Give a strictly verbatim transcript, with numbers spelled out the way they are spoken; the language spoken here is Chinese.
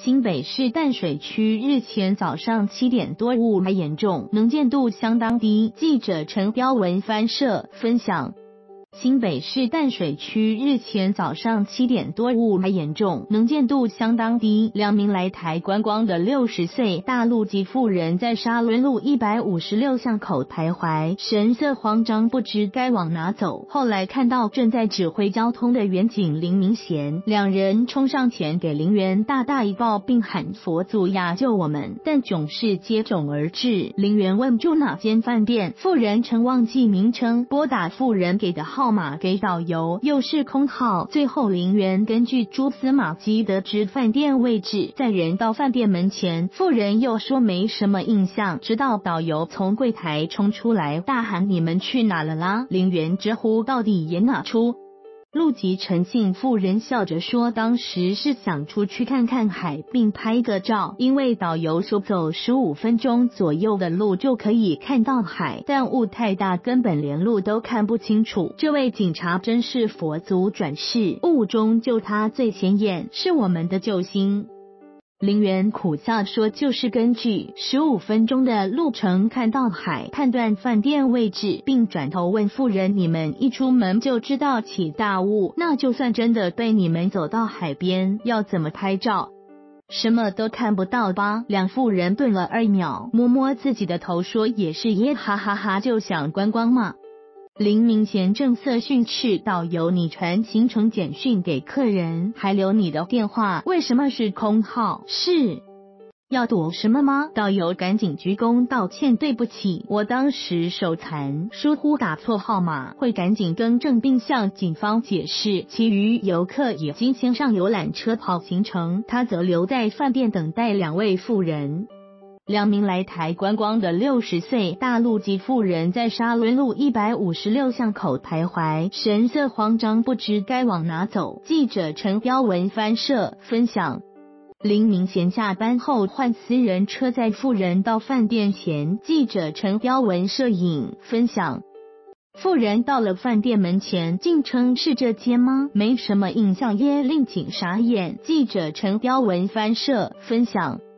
新北市淡水区日前早上七点多雾霾严重，能见度相当低。记者陈标文翻摄分享。新北市淡水区日前早上七点多雾霾严重，能见度相当低。两名来台观光的六十岁大陆籍妇人在沙仑路一百五十六巷口徘徊，神色慌张，不知该往哪走。后来看到正在指挥交通的员警林明贤，两人冲上前给林员大大一抱，并喊佛祖呀救我们，但总是接踵而至。林员问住哪间饭店，妇人曾忘记名称，拨打妇人给的号号码给导游，又是空号。最后林员根据蛛丝马迹得知饭店位置，在人到饭店门前，妇人又说没什么印象，直到导游从柜台冲出来大喊你们去哪了啦？林员直呼到底演哪出？陆籍陈姓妇人笑着说，当时是想出去看看海并拍个照，因为导游说走十五分钟左右的路就可以看到海，但雾太大根本连路都看不清楚。这位警察真是佛祖转世，雾中就他最显眼，是我们的救星。林员苦笑说，就是根据十五分钟的路程看到海，判断饭店位置，并转头问妇人，你们一出门就知道起大雾，那就算真的被你们走到海边，要怎么拍照？什么都看不到吧？两妇人顿了二秒，摸摸自己的头说，也是耶，哈哈哈，就想观光嘛。林明贤正色训斥导游，你传行程简讯给客人，还留你的电话，为什么是空号？是要躲什么吗？导游赶紧鞠躬道歉，对不起，我当时手残，疏忽打错号码，会赶紧更正并向警方解释。其余游客已经先上游览车跑行程，他则留在饭店等待两位妇人。两名来台观光的六十岁大陆籍妇人在沙仑路一百五十六巷口徘徊，神色慌张，不知该往哪走。记者陈标文翻摄分享。林明贤下班后换私人车载妇人到饭店前，记者陈标文摄影分享。妇人到了饭店门前，竟称是这间吗？没什么印象耶，令警傻眼。记者陈标文翻摄分享。